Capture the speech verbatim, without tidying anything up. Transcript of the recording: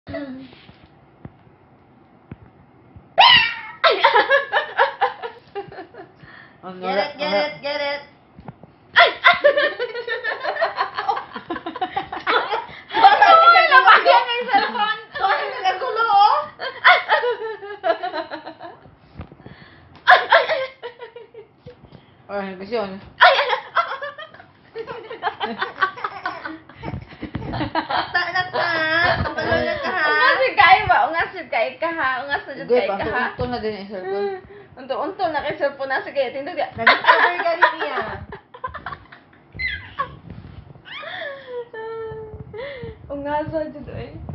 Get it, get it, get it. Uy, napagyan na yung cellphone. Sorry, nagkagulo, oh. Ay, kasi yun. Tanak ka. Kapalala ka, ha. Ungasig kayo ba? Ungasig kayo ka ha? Ungasig Sige, kayo ka ha? pasunto na din yung cellphone. Unto-unto na kayo cellphone na. Sige, tindog ya. Nag-discover ka rin niya. Ungasa dito eh.